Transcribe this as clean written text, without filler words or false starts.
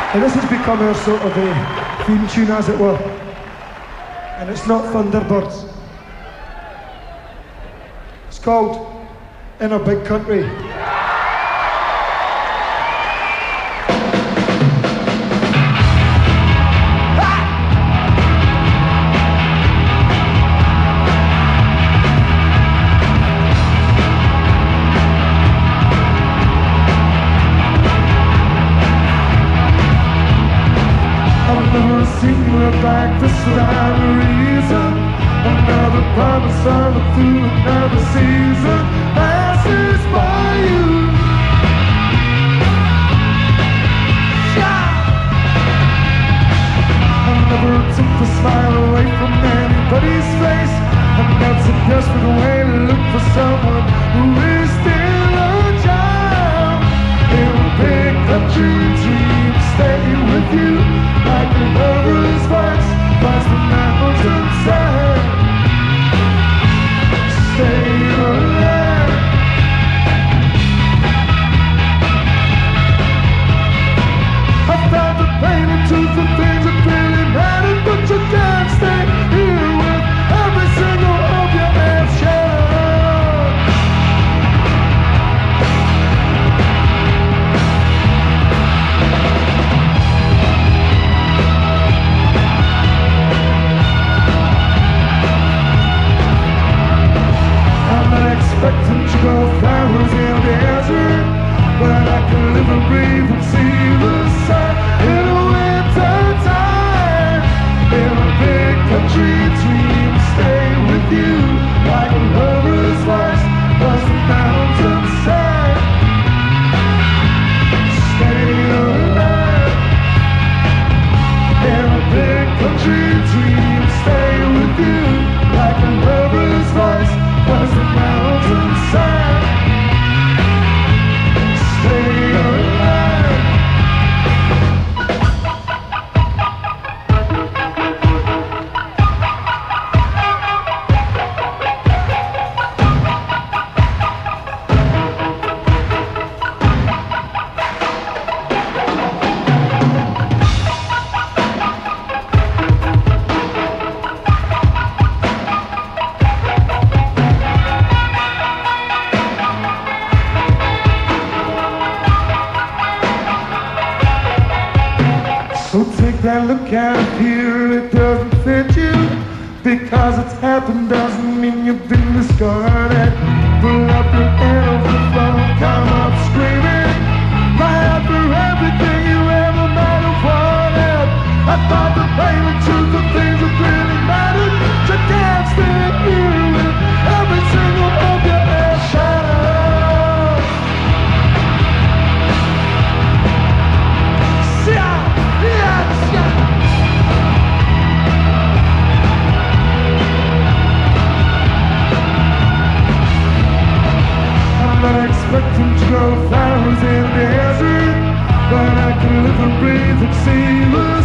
And this has become our sort of a theme tune, as it were. And it's not Thunderbirds. It's called In a Big Country. Like this without a reason. Another promise on through another season passes by you. I never took the smile away from anybody's face, and that's a desperate way to look for someone who is still a child. In a big country dream, stay with you like a lover's voice. Past the mountains side, stay alive. I found the pain into the things that really matter, but you can't stay here with every single of your have shared. Expecting to go flowers in the desert, but I can live and breathe and see the sun in the winter time. In a big country dream, stay with you like a lover's voice across the mountainside. Stay alive. In a big country dream, stay with you like a lover's voice across the mountainside. Stay alive. So take that look out of here, it doesn't fit you. Because it's happened doesn't mean you've been discarded. Pull up your head off the floor, come up screaming. Right after everything you ever might have wanted. I thought the pain and truth of things that really mattered. You can't stay here with every single of your hair shattered. I'm not expecting to grow flowers in the desert, but I can live and breathe and see the